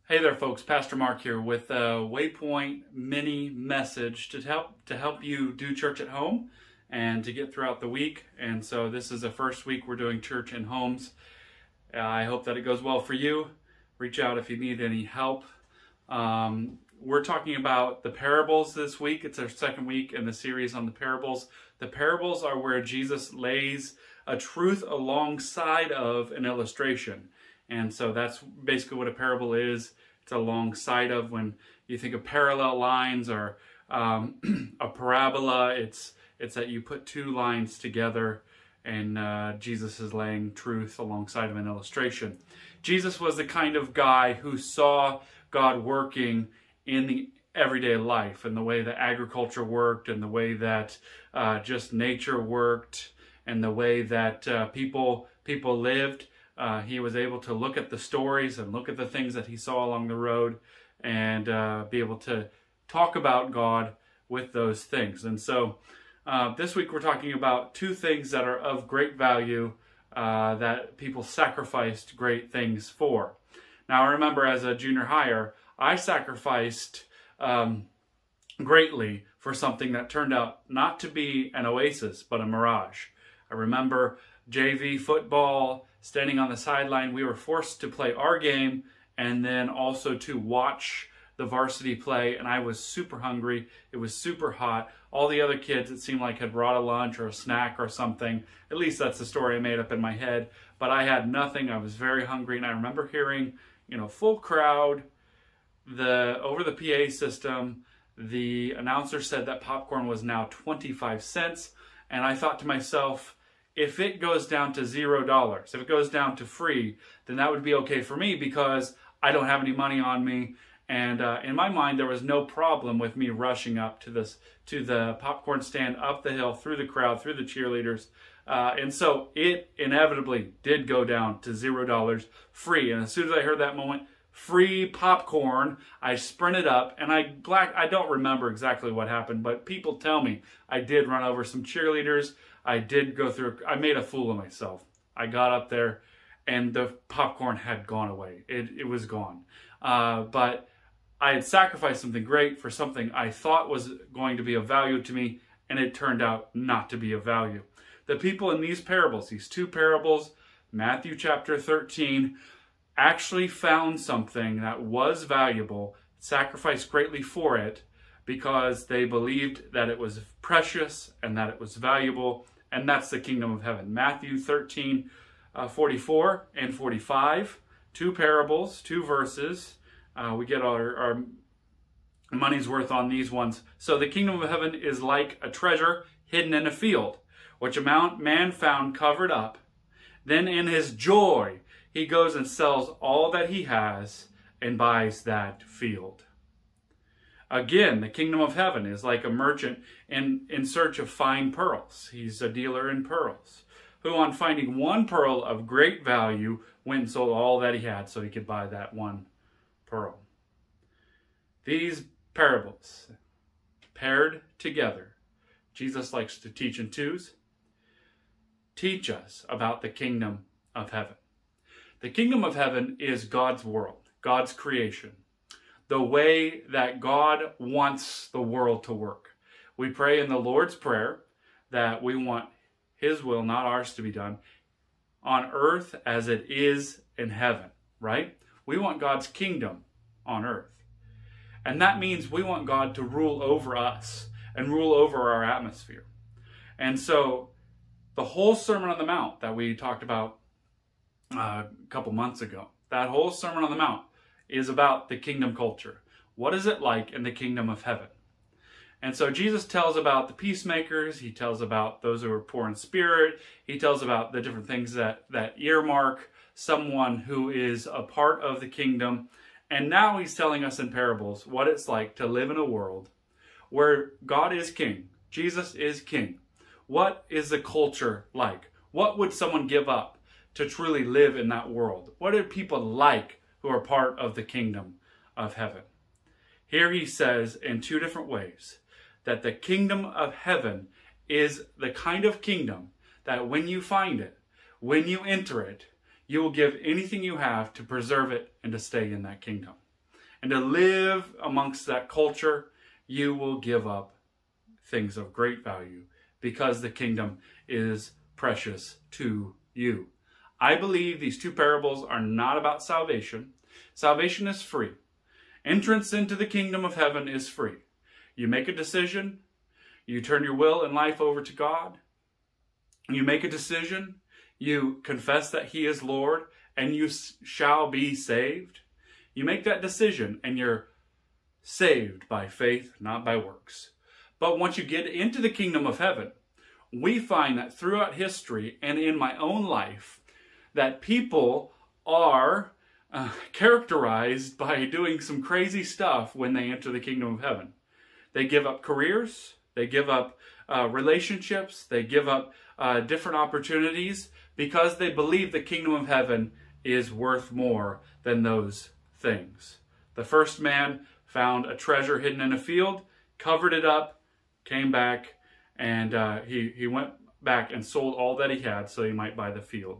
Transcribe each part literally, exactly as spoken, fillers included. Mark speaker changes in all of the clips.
Speaker 1: Hey there, folks. Pastor Mark here with a Waypoint mini message to help to help you do church at home and to get throughout the week. And so this is the first week we're doing church in homes. Uh, I hope that it goes well for you. Reach out if you need any help. Um, we're talking about the parables this week. It's our second week in the series on the parables. The parables are where Jesus lays a truth alongside of an illustration. And so that's basically what a parable is. It's alongside of, when you think of parallel lines or um, a parabola, it's it's that you put two lines together and uh, Jesus is laying truth alongside of an illustration. Jesus was the kind of guy who saw God working in the everyday life, and the way that agriculture worked, and the way that uh, just nature worked, and the way that uh, people people lived. Uh, he was able to look at the stories and look at the things that he saw along the road and uh, be able to talk about God with those things. And so uh, this week we're talking about two things that are of great value uh, that people sacrificed great things for. Now, I remember as a junior higher, I sacrificed um, greatly for something that turned out not to be an oasis, but a mirage. I remember J V football, standing on the sideline. We were forced to play our game and then also to watch the varsity play, and I was super hungry. It was super hot. All the other kids, it seemed like, had brought a lunch or a snack or something. At least that's the story I made up in my head. But I had nothing. I was very hungry, and I remember hearing, you know, full crowd, the over the P A system, the announcer said that popcorn was now twenty-five cents, and I thought to myself, if it goes down to zero dollars, if it goes down to free, then that would be okay for me because I don't have any money on me. And uh, in my mind, there was no problem with me rushing up to this to the popcorn stand, up the hill, through the crowd, through the cheerleaders. Uh, and so it inevitably did go down to zero dollars, free. And as soon as I heard that moment, free popcorn, I sprinted up, and I black. I don't remember exactly what happened, but people tell me I did run over some cheerleaders. I did go through, I made a fool of myself. I got up there and the popcorn had gone away. It, it was gone. Uh, but I had sacrificed something great for something I thought was going to be of value to me, and it turned out not to be of value. The people in these parables, these two parables, Matthew chapter thirteen, actually found something that was valuable, sacrificed greatly for it, because they believed that it was precious and that it was valuable. And that's the kingdom of heaven. Matthew thirteen, uh, forty-four and forty-five, two parables, two verses. Uh, we get our, our money's worth on these ones. So the kingdom of heaven is like a treasure hidden in a field, which a man found covered up. Then in his joy, he goes and sells all that he has and buys that field. Again, the kingdom of heaven is like a merchant in, in search of fine pearls. He's a dealer in pearls, who on finding one pearl of great value went and sold all that he had so he could buy that one pearl. These parables, paired together, Jesus likes to teach in twos, teach us about the kingdom of heaven. The kingdom of heaven is God's world, God's creation. The way that God wants the world to work. We pray in the Lord's Prayer that we want His will, not ours, to be done on earth as it is in heaven, right? We want God's kingdom on earth. And that means we want God to rule over us and rule over our atmosphere. And so the whole Sermon on the Mount that we talked about uh, a couple months ago, that whole Sermon on the Mount is about the kingdom culture. What is it like in the kingdom of heaven? And so Jesus tells about the peacemakers. He tells about those who are poor in spirit. He tells about the different things that, that earmark someone who is a part of the kingdom. And now he's telling us in parables what it's like to live in a world where God is king. Jesus is king. What is the culture like? What would someone give up to truly live in that world? What are people like who are part of the kingdom of heaven? Here he says in two different ways that the kingdom of heaven is the kind of kingdom that when you find it, when you enter it, you will give anything you have to preserve it and to stay in that kingdom. and to live amongst that culture, you will give up things of great value because the kingdom is precious to you. I believe these two parables are not about salvation. Salvation is free. Entrance into the kingdom of heaven is free. You make a decision. You turn your will and life over to God. You make a decision. You confess that He is Lord, and you shall be saved. You make that decision, and you're saved by faith, not by works. But once you get into the kingdom of heaven, we find that throughout history and in my own life, that people are uh, characterized by doing some crazy stuff when they enter the kingdom of heaven. They give up careers, they give up uh, relationships, they give up uh, different opportunities because they believe the kingdom of heaven is worth more than those things. The first man found a treasure hidden in a field, covered it up, came back, and uh, he, he went back and sold all that he had so he might buy the field.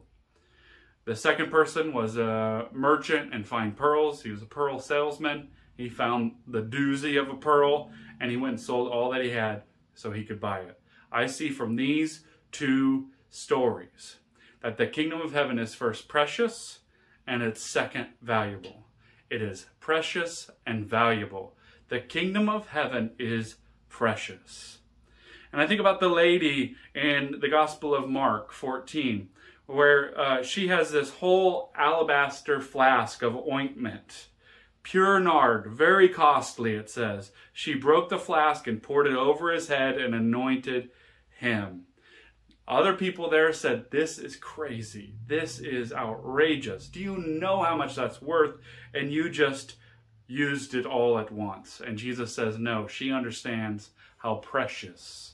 Speaker 1: The second person was a merchant and fine pearls. He was a pearl salesman. He found the doozy of a pearl, and he went and sold all that he had so he could buy it. I see from these two stories that the kingdom of heaven is first precious, and it's second valuable. It is precious and valuable. The kingdom of heaven is precious. And I think about the lady in the Gospel of Mark fourteen, where uh, she has this whole alabaster flask of ointment, pure nard, very costly, it says. She broke the flask and poured it over his head and anointed him. Other people there said, this is crazy. This is outrageous. Do you know how much that's worth? And you just used it all at once. And Jesus says, no, she understands how precious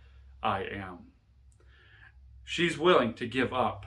Speaker 1: I am. She's willing to give up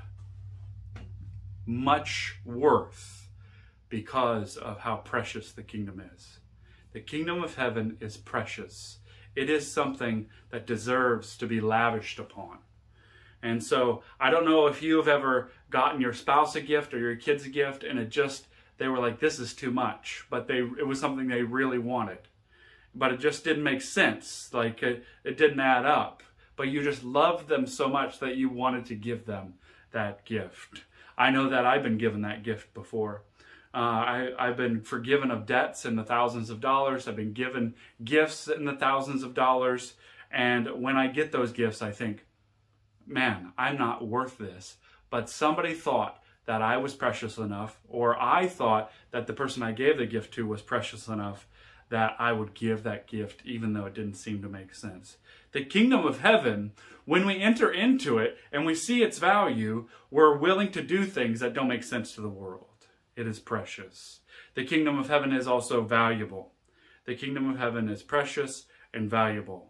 Speaker 1: much worth because of how precious the kingdom is. The kingdom of heaven is precious. It is something that deserves to be lavished upon. And so I don't know if you've ever gotten your spouse a gift or your kids a gift and it just, they were like, this is too much. But they it was something they really wanted. But it just didn't make sense. Like it, it didn't add up. But you just loved them so much that you wanted to give them that gift. I know that I've been given that gift before. Uh, I, I've been forgiven of debts in the thousands of dollars. I've been given gifts in the thousands of dollars. And when I get those gifts, I think, man, I'm not worth this. But somebody thought that I was precious enough, or I thought that the person I gave the gift to was precious enough that I would give that gift even though it didn't seem to make sense. The kingdom of heaven, when we enter into it and we see its value, we're willing to do things that don't make sense to the world. It is precious. The kingdom of heaven is also valuable. The kingdom of heaven is precious and valuable.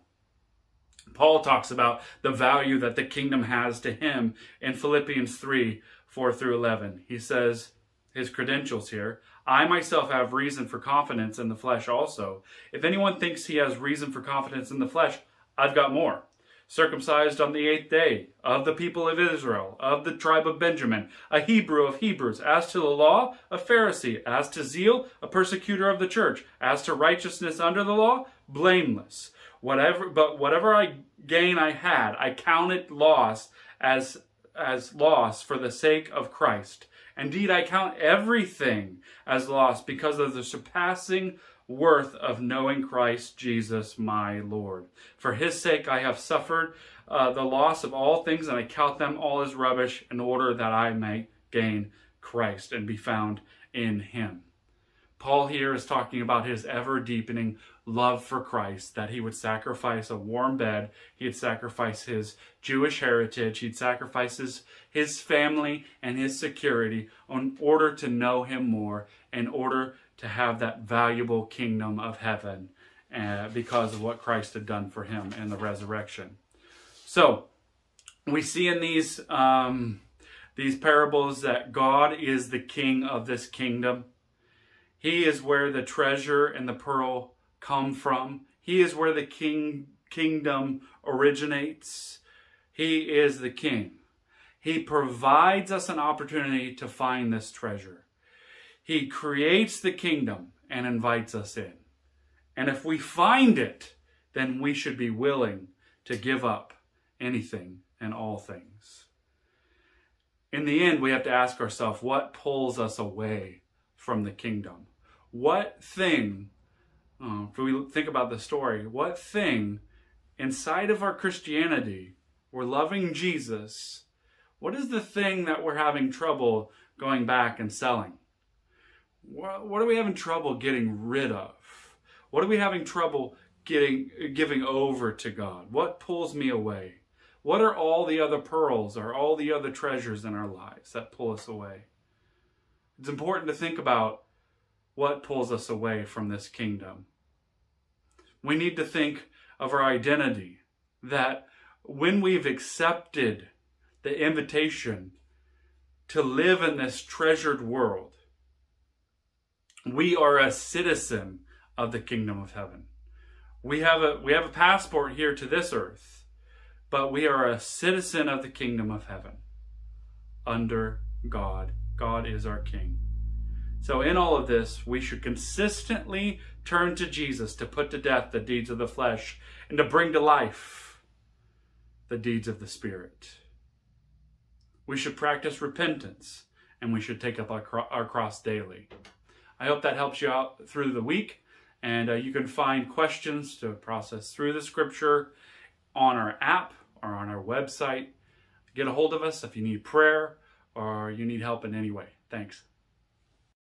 Speaker 1: Paul talks about the value that the kingdom has to him in Philippians three, four through eleven. He says, his credentials here, I myself have reason for confidence in the flesh also. If anyone thinks he has reason for confidence in the flesh, I've got more. Circumcised on the eighth day, of the people of Israel, of the tribe of Benjamin, a Hebrew of Hebrews, as to the law, a Pharisee, as to zeal, a persecutor of the church, as to righteousness under the law, blameless. Whatever, but whatever I gain I had, I counted loss as, as loss for the sake of Christ. Indeed, I count everything as loss because of the surpassing worth of knowing Christ Jesus my Lord. For his sake I have suffered uh, the loss of all things, and I count them all as rubbish in order that I may gain Christ and be found in him. Paul here is talking about his ever-deepening love for Christ, that he would sacrifice a warm bed, he'd sacrifice his Jewish heritage, he'd sacrifice his, his family and his security in order to know him more, in order to have that valuable kingdom of heaven uh, because of what Christ had done for him in the resurrection. So, we see in these, um, these parables that God is the king of this kingdom. He is where the treasure and the pearl come from. He is where the king kingdom originates. He is the king. He provides us an opportunity to find this treasure. He creates the kingdom and invites us in. And if we find it, then we should be willing to give up anything and all things. In the end, we have to ask ourselves, what pulls us away from the kingdom? What thing, uh, if we think about the story, what thing inside of our Christianity, we're loving Jesus, what is the thing that we're having trouble going back and selling? What, what are we having trouble getting rid of? What are we having trouble getting giving over to God? What pulls me away? What are all the other pearls or all the other treasures in our lives that pull us away? It's important to think about what pulls us away from this kingdom. We need to think of our identity, that when we've accepted the invitation to live in this treasured world, we are a citizen of the kingdom of heaven. We have a, we have a passport here to this earth, but we are a citizen of the kingdom of heaven under God. God is our King. So in all of this, we should consistently turn to Jesus to put to death the deeds of the flesh and to bring to life the deeds of the Spirit. We should practice repentance, and we should take up our, cro- our cross daily. I hope that helps you out through the week, and uh, you can find questions to process through the scripture on our app or on our website. Get a hold of us if you need prayer or you need help in any way. Thanks.